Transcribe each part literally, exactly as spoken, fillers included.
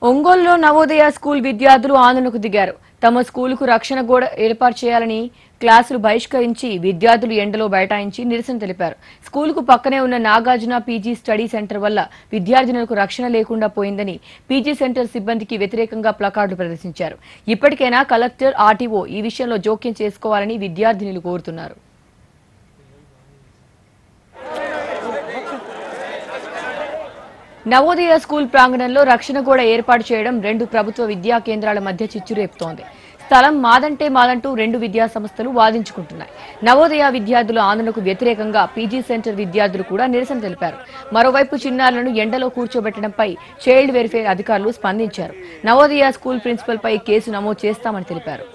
ఒంగోలులో నవోదయ స్కూల్ విద్యార్థులు ఆందోళనకు దిగారు. తమ స్కూలుకు రక్షణ గోడ ఏర్పాటు చేయాలని క్లాసులు బహిష్కరించి విద్యార్థులు ఎండలో బైఠాయించి నిరసన తెలిపారు. స్కూలుకు పక్కనే ఉన్న నాగార్జున పీజీ స్టడీ సెంటర్ వల్ల విద్యార్థినులకు రక్షణ లేకుండా పోయిందని పీజీ సెంటర్ సిబ్బందికి వ్యతిరేకంగా ప్లకార్డులు ప్రదర్శించారు. ఇప్పటికైనా కలెక్టర్, ఆర్టీఓ ఈ విషయంలో జోక్యం చేసుకోవాలని విద్యార్థినులు కోరుతున్నారు. నవోదయ స్కూల్ ప్రాంగణంలో రక్షణ గోడ ఏర్పాటు చేయడం రెండు ప్రభుత్వ విద్యా కేంద్రాల మధ్య చిచ్చు రేపుతోంది. స్థలం మాదంటే మాదంటూ రెండు విద్యా సంస్థలు వాదించుకుంటున్నాయి. నవోదయ విద్యార్థుల ఆందోళనకు వ్యతిరేకంగా పీజీ సెంటర్ విద్యార్థులు కూడా నిరసన తెలిపారు. మరోవైపు చిన్నారులను ఎండలో కూర్చోబెట్టడంపై చైల్డ్ వెల్ఫేర్ అధికారులు స్పందించారు. నవోదయ స్కూల్ ప్రిన్సిపల్ పై కేసు నమోదు చేస్తామని తెలిపారు.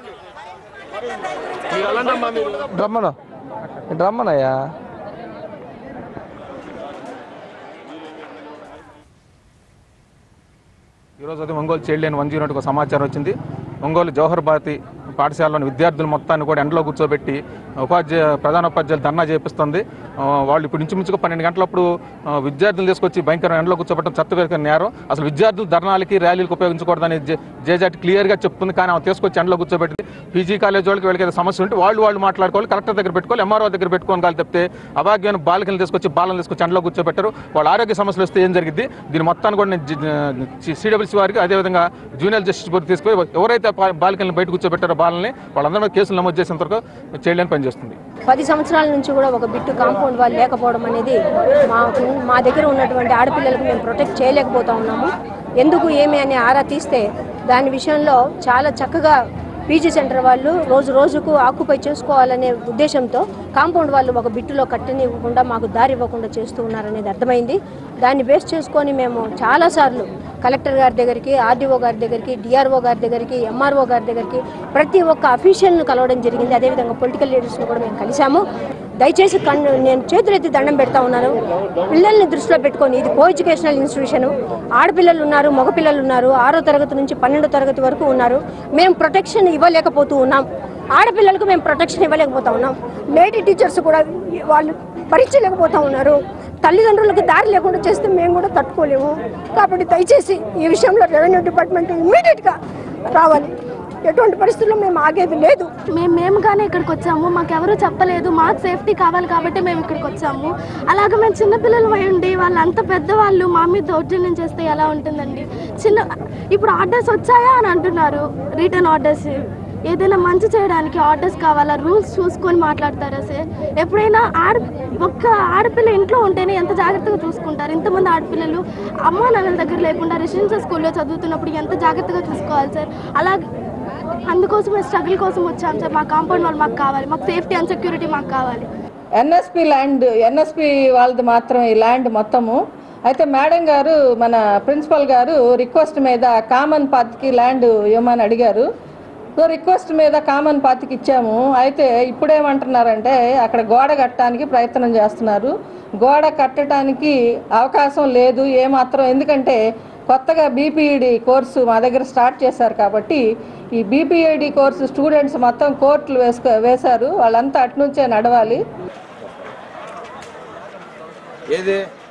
ఈరోజు ఉదయం Ongole child line one zero ఒక సమాచారం వచ్చింది. ఒంగోలు జవహర్ భారతి పాఠశాలలోని విద్యార్థులు మొత్తాన్ని కూడా ఎండలో కూర్చోబెట్టి ఉపాధ్యాయ ప్రధాన ఉపాధ్యాయులు ధర్నా చేపిస్తుంది. వాళ్ళు ఇప్పుడు ఇంచుమించుగా పన్నెండు గంటలప్పుడు విద్యార్థులు తీసుకొచ్చి భయంకర ఎండలో కూర్చోబెట్టడం చట్టవిరుద్ధ నేరం. అసలు విద్యార్థులు ధర్నాలకి ర్యాలీలకు ఉపయోగించకూడదని జేజాటి క్లియర్గా చెప్తుంది. కానీ ఆమె తీసుకొచ్చి ఎండలో కూర్చోబెట్టి పీజీ కాలేజ్ వాళ్ళకి వీళ్ళకి ఏదో సమస్య ఉంటే వాళ్ళు వాళ్ళు మాట్లాడుకోవాలి, కలెక్టర్ దగ్గర పెట్టుకోవాలి, ఎంఆర్ఓ దగ్గర పెట్టుకోవాలి. కాదు తప్పితే అభాగ్యమైన బాలికలను తీసుకొచ్చి బాలను తీసుకొచ్చి ఎండలో కూర్చోబెట్టారు. వాళ్ళ ఆరోగ్య సమస్యలు వస్తే ఏం జరిగింది? దీని మొత్తాన్ని కూడా నేను సిడబ్ల్యూసీ వారికి అదేవిధంగా జూనియర్ జస్టిస్ బోర్డు తీసుకుని ఎవరైతే బాలికలను బయట కూర్చోబెట్టారో బాలని వాళ్ళందరూ కేసులు నమోదు చేసేంత వరకు చేయలేని పనిచేస్తుంది. పది సంవత్సరాల నుంచి కూడా ఒక బిట్టు కాంపౌండ్ వాళ్ళు లేకపోవడం అనేది మా మా దగ్గర ఉన్నటువంటి ఆడపిల్లలకు మేము ప్రొటెక్ట్ చేయలేకపోతా ఉన్నాము. ఎందుకు ఏమి అని ఆరా తీస్తే దాని విషయంలో చాలా చక్కగా పీజీ సెంటర్ వాళ్ళు రోజు రోజుకు ఆక్యుపై చేసుకోవాలనే ఉద్దేశంతో కాంపౌండ్ వాళ్ళు ఒక బిట్టులో కట్టనివ్వకుండా మాకు దారి ఇవ్వకుండా చేస్తూ ఉన్నారనేది అర్థమైంది. దాన్ని బేస్ చేసుకొని మేము చాలాసార్లు కలెక్టర్ గారి దగ్గరికి, ఆర్డీఓ గారి దగ్గరికి, డిఆర్ఓ గారి దగ్గరికి, ఎంఆర్ఓ గారి దగ్గరికి ప్రతి ఒక్క అఫీషియల్ను కలవడం జరిగింది. అదేవిధంగా పొలిటికల్ లీడర్స్ని కూడా మేము కలిసాము. దయచేసి కన్ను నేను చేతులెత్తి దండం పెడతా ఉన్నాను. పిల్లల్ని దృష్టిలో పెట్టుకొని ఇది కో ఎడ్యుకేషనల్ ఇన్స్టిట్యూషను, ఆడపిల్లలు ఉన్నారు, మగపిల్లలు ఉన్నారు, ఆరో తరగతి నుంచి పన్నెండో తరగతి వరకు ఉన్నారు. మేము ప్రొటెక్షన్ ఇవ్వలేకపోతూ ఉన్నాం. ఆడపిల్లలకు మేము ప్రొటెక్షన్ ఇవ్వలేకపోతా ఉన్నాం. లేడీ టీచర్స్ కూడా వాళ్ళు భరించలేకపోతా ఉన్నారు. తల్లిదండ్రులకు దారి లేకుండా చేస్తే మేము కూడా తట్టుకోలేము. కాబట్టి దయచేసి ఈ విషయంలో రెవెన్యూ డిపార్ట్మెంట్ ఇమ్మీడియట్గా రావాలి. ఎటువంటి పరిస్థితుల్లో మేము ఆగేది లేదు. మేము మేముగానే ఇక్కడికి వచ్చాము. మాకెవరూ చెప్పలేదు. మాకు సేఫ్టీ కావాలి కాబట్టి మేము ఇక్కడికి వచ్చాము. అలాగే మేము చిన్నపిల్లలు అయ్యండి వాళ్ళు అంత పెద్దవాళ్ళు మా మీద దౌర్జన్యం చేస్తే ఎలా ఉంటుందండి? చిన్న ఇప్పుడు ఆర్డర్స్ వచ్చాయా అని అంటున్నారు. రిటర్న్ ఆర్డర్స్ ఏదైనా మంచి చేయడానికి ఆర్డర్స్ కావాలా? రూల్స్ చూసుకొని మాట్లాడతారా సార్? ఎప్పుడైనా ఆడ ఒక్క ఆడపిల్ల ఇంట్లో ఉంటేనే ఎంత జాగ్రత్తగా చూసుకుంటారు. ఇంతమంది ఆడపిల్లలు అమ్మా నాన్నల దగ్గర లేకుండా రెసిడెన్షియల్ స్కూల్లో చదువుతున్నప్పుడు ఎంత జాగ్రత్తగా చూసుకోవాలి సార్? అలాగే అందుకోసమే స్ట్రగుల్ కోసం వచ్చాం సార్. మా కాంపౌండ్ వాళ్ళు మాకు కావాలి. మాకు సేఫ్టీ అండ్ సెక్యూరిటీ మాకు కావాలి. ఎన్ఎస్పి ల్యాండ్ ఎన్ఎస్పి వాళ్ళది మాత్రమే ఈ ల్యాండ్ మొత్తము. అయితే మేడం గారు మన ప్రిన్సిపల్ గారు రిక్వెస్ట్ మీద కామన్ పాత్కి ల్యాండ్ ఇవ్వమని అడిగారు. సో రిక్వెస్ట్ మీద కామన్ పాత్కి ఇచ్చాము. అయితే ఇప్పుడేమంటున్నారంటే అక్కడ గోడ కట్టడానికి ప్రయత్నం చేస్తున్నారు. గోడ కట్టడానికి అవకాశం లేదు ఏమాత్రం. ఎందుకంటే కొత్తగా బీపీఈడి కోర్సు మా దగ్గర స్టార్ట్ చేశారు కాబట్టి ఈ బీపీఈడి కోర్సు స్టూడెంట్స్ మొత్తం కోర్టులు వేసుకో వేశారు వాళ్ళంతా అటు నుంచే నడవాలి. ఏది